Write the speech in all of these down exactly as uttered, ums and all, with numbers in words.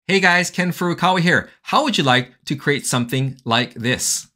Hey guys, Ken Furukawa here. How would you like to create something like this?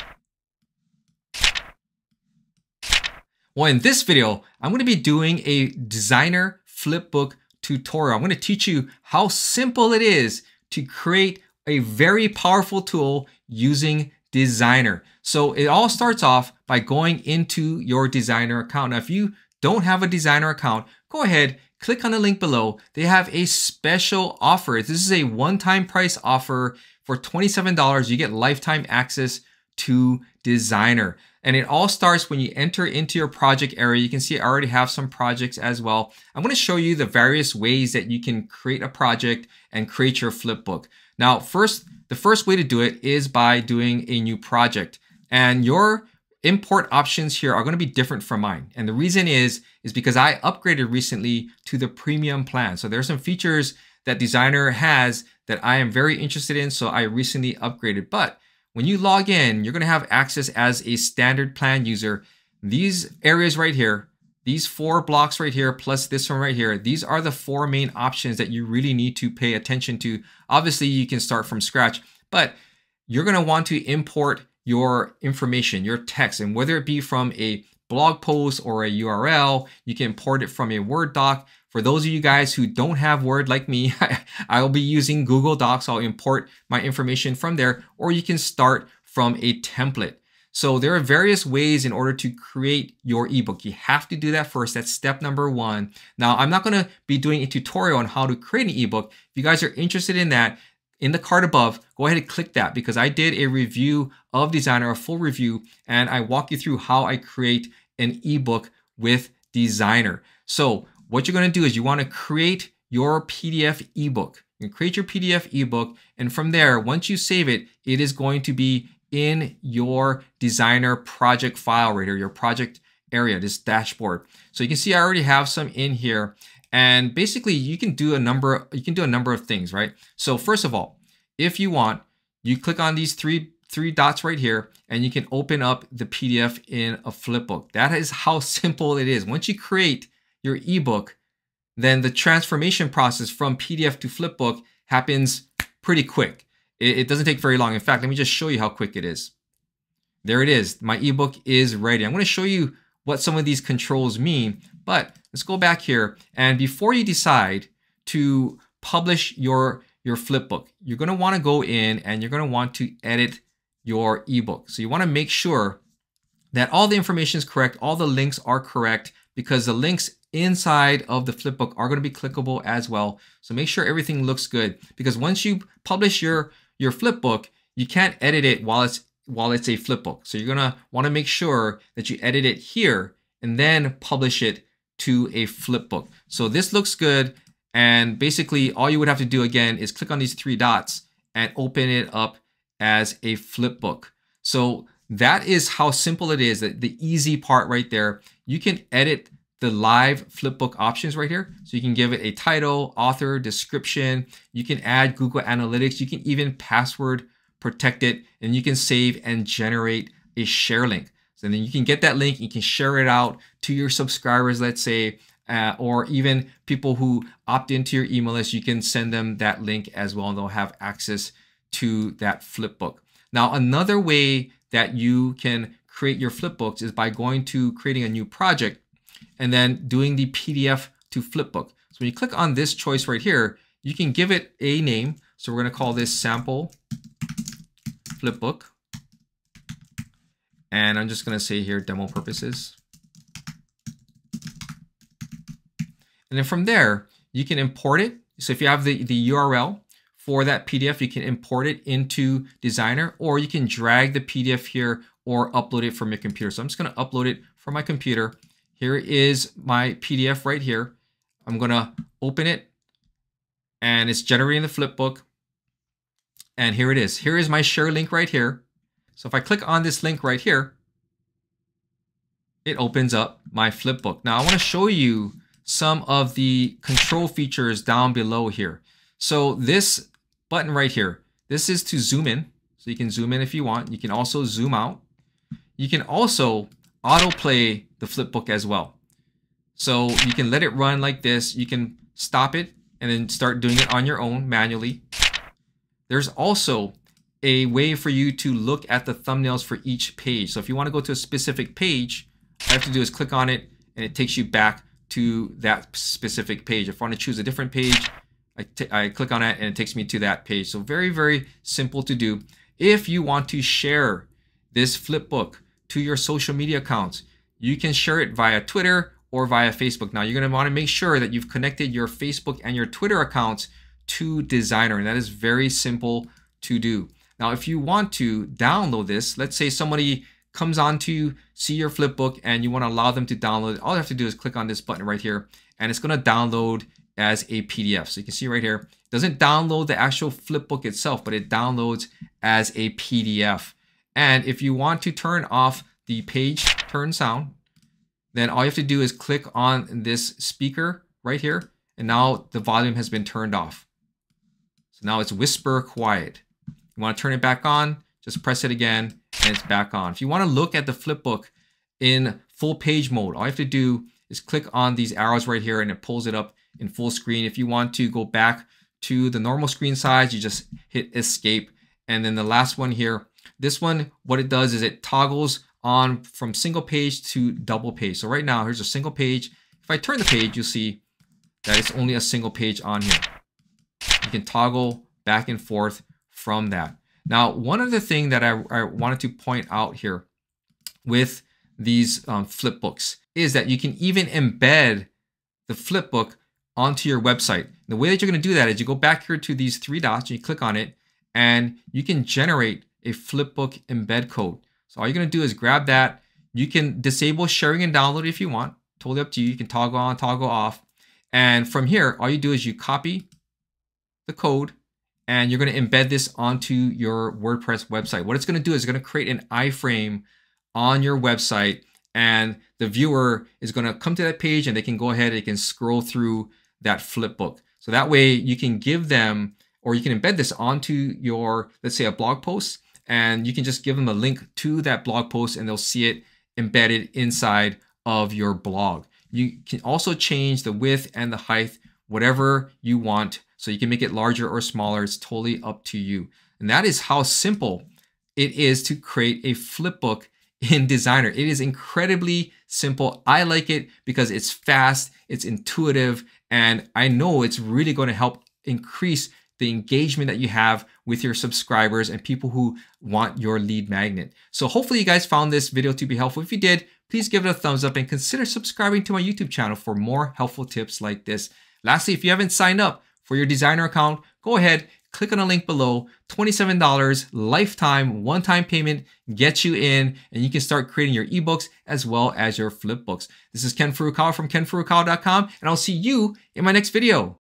Well, in this video, I'm going to be doing a Designrr Flipbook tutorial. I'm going to teach you how simple it is to create a very powerful tool using Designrr. So it all starts off by going into your Designrr account. Now, if you don't have a Designrr account, go ahead, click on the link below. They have a special offer. This is a one-time price offer for twenty-seven dollars. You get lifetime access to Designrr. And it all starts when you enter into your project area. You can see I already have some projects as well. I'm going to show you the various ways that you can create a project and create your flipbook. Now, first, the first way to do it is by doing a new project. And your import options here are going to be different from mine. And the reason is, is because I upgraded recently to the premium plan. So there's some features that Designrr has that I am very interested in. So I recently upgraded. But when you log in, you're going to have access as a standard plan user. These areas right here, these four blocks right here, plus this one right here, these are the four main options that you really need to pay attention to. Obviously, you can start from scratch, but you're going to want to import your information, your text, and whether it be from a blog post or a U R L, you can import it from a Word doc. For those of you guys who don't have Word like me, I will be using Google Docs. I'll import my information from there, or you can start from a template. So there are various ways in order to create your ebook. You have to do that first. That's step number one. Now, I'm not going to be doing a tutorial on how to create an ebook. If you guys are interested in that, in the card above, go ahead and click that because I did a review of Designrr, a full review, and I walk you through how I create an ebook with Designrr. So what you're going to do is you want to create your P D F ebook. You can create your P D F ebook, and from there, once you save it, it is going to be in your Designrr project file right here, your project area, this dashboard. So you can see I already have some in here. And basically you can do a number, you can do a number of things, right? So first of all, if you want, you click on these three, three dots right here, and you can open up the P D F in a flipbook. That is how simple it is. Once you create your ebook, then the transformation process from P D F to flipbook happens pretty quick. It, it doesn't take very long. In fact, let me just show you how quick it is. There it is. My ebook is ready. I'm going to show you what some of these controls mean, but let's go back here. And before you decide to publish your, your flipbook, you're going to want to go in and you're going to want to edit your ebook. So you want to make sure that all the information is correct, all the links are correct, because the links inside of the flipbook are going to be clickable as well. So make sure everything looks good, because once you publish your, your flipbook, you can't edit it while it's while it's a flipbook. So you're gonna wanna make sure that you edit it here and then publish it to a flipbook. So this looks good. And basically all you would have to do again is click on these three dots and open it up as a flipbook. So that is how simple it is, the, the easy part right there. You can edit the live flipbook options right here. So you can give it a title, author, description. You can add Google Analytics. You can even password protect it, and you can save and generate a share link. So then you can get that link, you can share it out to your subscribers, let's say, uh, or even people who opt into your email list, you can send them that link as well, and they'll have access to that flipbook. Now, another way that you can create your flipbooks is by going to creating a new project and then doing the P D F to flipbook. So when you click on this choice right here, you can give it a name. So we're going to call this sample flipbook, and I'm just going to say here demo purposes. And then from there you can import it. So if you have the, the U R L for that P D F, you can import it into Designrr, or you can drag the P D F here or upload it from your computer. So I'm just going to upload it from my computer. Here is my P D F right here. I'm going to open it and it's generating the flipbook. And here it is. Here is my share link right here. So if I click on this link right here, it opens up my flipbook. Now I want to show you some of the control features down below here. So this button right here, this is to zoom in. So you can zoom in if you want. You can also zoom out. You can also autoplay the flipbook as well. So you can let it run like this. You can stop it and then start doing it on your own manually. there's also a way for you to look at the thumbnails for each page. So if you want to go to a specific page, all you have to do is click on it and it takes you back to that specific page. If I want to choose a different page, I, t I click on it and it takes me to that page. So very, very simple to do. If you want to share this flipbook to your social media accounts, you can share it via Twitter or via Facebook. Now you're going to want to make sure that you've connected your Facebook and your Twitter accounts to Designrr, and that is very simple to do. Now if you want to download this, let's say somebody comes on to see your flipbook and you want to allow them to download it, all you have to do is click on this button right here and it's going to download as a P D F. So you can see right here, it doesn't download the actual flipbook itself, but it downloads as a P D F. And if you want to turn off the page turn sound, then all you have to do is click on this speaker right here, and now the volume has been turned off. So now it's whisper quiet. You want to turn it back on, just press it again, and it's back on. If you want to look at the flipbook in full page mode, all you have to do is click on these arrows right here and it pulls it up in full screen. If you want to go back to the normal screen size, you just hit escape. And then the last one here, this one, what it does is it toggles on from single page to double page. So right now, here's a single page. If I turn the page, you'll see that it's only a single page on here. You can toggle back and forth from that. Now, one other thing that I, I wanted to point out here with these um, flipbooks is that you can even embed the flipbook onto your website. The way that you're going to do that is you go back here to these three dots, and you click on it, and you can generate a flipbook embed code. So all you're going to do is grab that. You can disable sharing and download if you want. Totally up to you. You can toggle on, toggle off. And from here, all you do is you copy the code and you're going to embed this onto your WordPress website. What it's going to do is it's going to create an iframe on your website, and the viewer is going to come to that page and they can go ahead and they can scroll through that flipbook. So that way you can give them, or you can embed this onto your, let's say, a blog post, and you can just give them a link to that blog post and they'll see it embedded inside of your blog. You can also change the width and the height, whatever you want. So you can make it larger or smaller. It's totally up to you. And that is how simple it is to create a flipbook in Designrr. It is incredibly simple. I like it because it's fast, it's intuitive, and I know it's really going to help increase the engagement that you have with your subscribers and people who want your lead magnet. So hopefully you guys found this video to be helpful. If you did, please give it a thumbs up and consider subscribing to my YouTube channel for more helpful tips like this. Lastly, if you haven't signed up for your Designrr account, go ahead, click on the link below. twenty-seven dollars lifetime one-time payment gets you in, and you can start creating your ebooks as well as your flipbooks. This is Ken Furukawa from ken furukawa dot com, and I'll see you in my next video.